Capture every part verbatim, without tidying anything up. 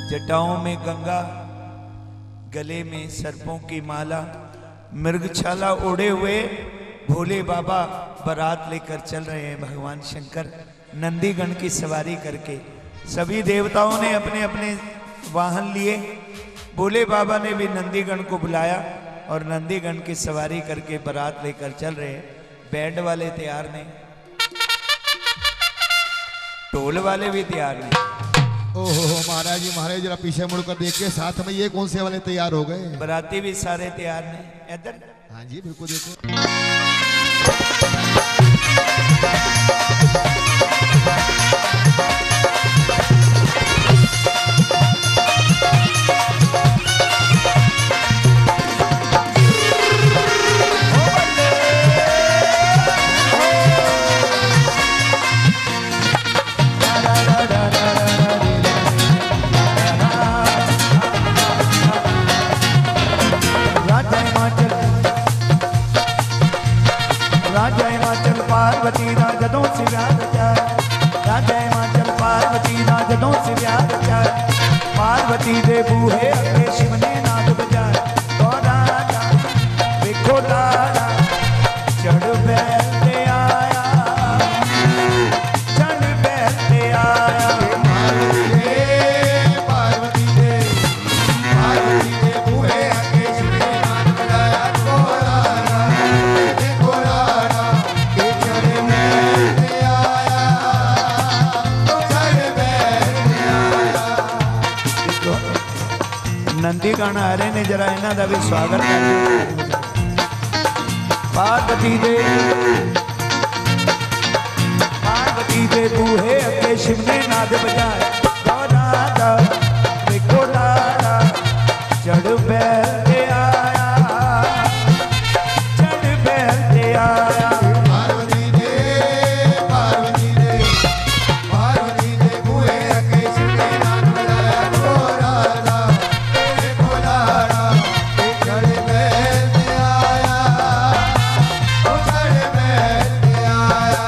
जटाओं में गंगा, गले में सर्पों की माला, मृगछाला ओढ़े हुए भोले बाबा बारात लेकर चल रहे हैं। भगवान शंकर नंदीगण की सवारी करके, सभी देवताओं ने अपने अपने वाहन लिए, भोले बाबा ने भी नंदीगण को बुलाया और नंदीगण की सवारी करके बारात लेकर चल रहे हैं। बैंड वाले तैयार नहीं, ढोल वाले भी तैयार नहीं। ओहो महाराज जी, महाराज जरा पीछे मुड़कर देखिए, साथ में ये कौन से वाले तैयार हो गए? बराती भी सारे तैयार नहीं। इधर हाँ जी बिल्कुल, देखो पार्वती दा जदों से व्याह रचा, राजा हिमाचल पार्वती दा जदों से व्याह रचा, पार्वती दे बूहे अगे शिव ने नाद बजाए। गौरा दा देखो लाड़ा चढ़ बैठे आया, चढ़ बैठे आया। पार्वती दे पार्वती दे बूहे अगे शिव ने नाद बजाया। गौरा देखो लाड़ा नंदी गाना आ रहे ने, जरा इन्हों का भी स्वागत कर। पार्वती दे पार्वती दे बूहे अगे शिव ने नाद बजाए। गौरा दा देखो लाड़ा चढ़ बैठे आया, चढ़ बैठे आया। पार्वती दे पार्वती दे पार्वती दे बूहे अगे शिव ने नाद बजाया। गौरा दा देखो लाड़ा चढ़ बैठे आया, चढ़ बैठे आया।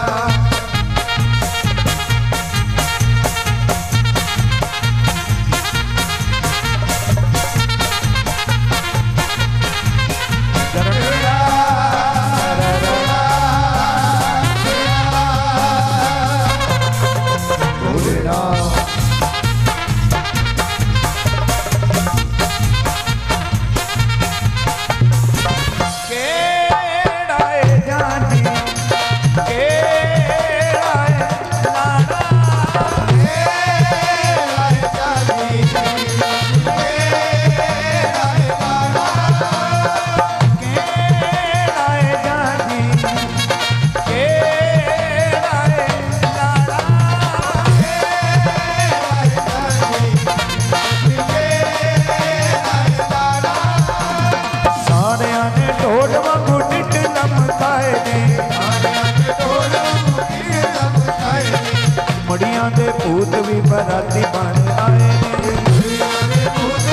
मड़ियां दे भूत भी बराती बन आए ने,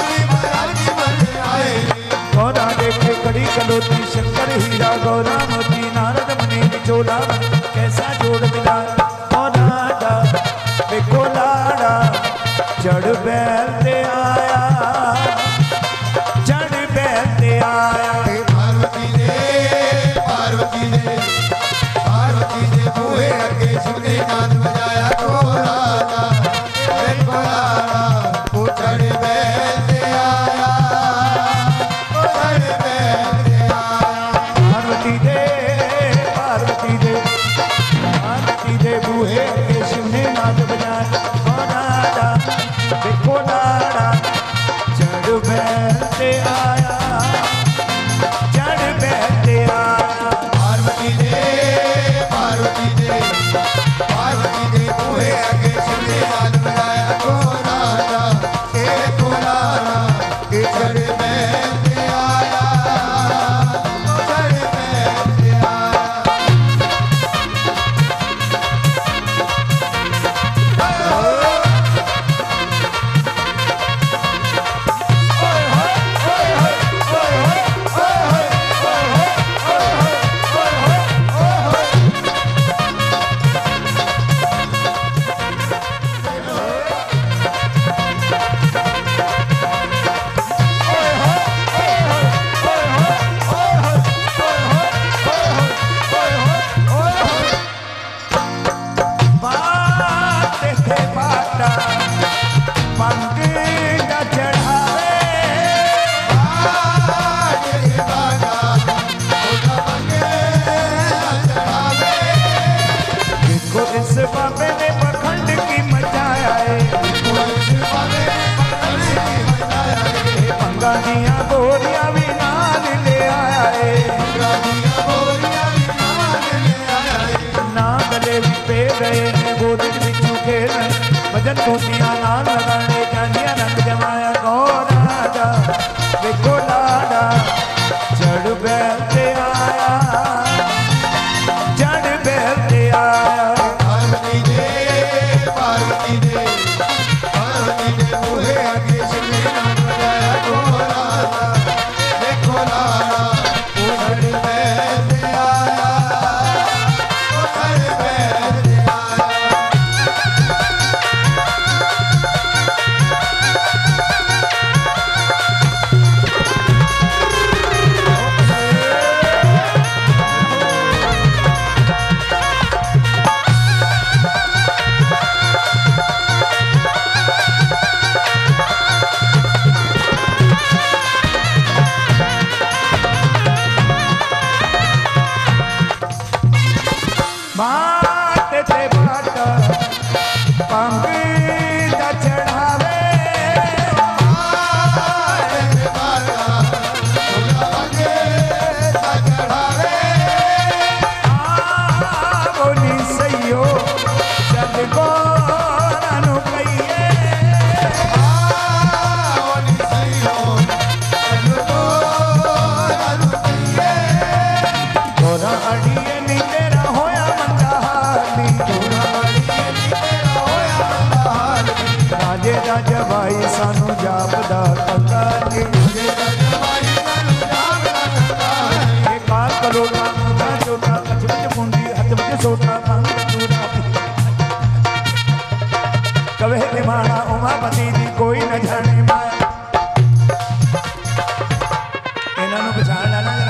गौरा देखे कड़ी कलोती शंकर हीरा, गौरा मोती नारद मुनि बिचोला, कैसा जोड़ मिला। गौरा दा देखो लाड़ा चढ़ बैठे आया, चढ़ बैठे आया। पार्वती दे पार्वती दे पार्वती दे बूहे अगे शिव ने नाद बजाया। गौरा दा देखो लाड़ा चढ़ बैठे आया, चढ़ बैठे आया। पार्वती दे पार्वती दे पार्वती दे बूहे अगे शिव ने नाद बजाया। गौरा दा देखो लाड़ा चढ़ बैठे आया, चढ़ बैठे आया। पार्वती दे पार्वती दे पार्वती दे बूहे अगे शिव ने नाद बजाया। गौरा दा देखो लाड़ा चढ़ बैठे आया, चढ़ बैठे आया। पंग दा चढ़ावे देखो इस बाबे ने पखंड की मचाया है पंगा दिया बोरिया भी नाल ले आया है ना गले भी पे गए ने गोद बिचू खेल भजन धोतियां नाल लगाने जानिया रंग जमाया गौराजा देखो लाडा चढ़ बैठे आया चढ़ बैठे आया पार्वती दे पार्वती दे पार्वती दे बूहे आगे श्री नाम बजाया गोराजा देखो लाडा उधर बैठ आया उधर बैठ आया बाट ते बाट पंग दा चढ़ावे आ बोली सैयो चल गोरानु कहिए गोरा अड़िए नी तेरा होया मंदा हाली राजे राजा भाई सानू जापदा कंगाली ये काल कलोटा मुंडा चोटा कछ विच मुंडी हथ विच सोटा कंग चूड़ा कवे निमाणा उमापति दी कोई न जाने माया इन्हां नूं पछाण लेना जरा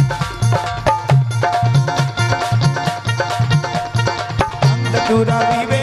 चूड़ा भी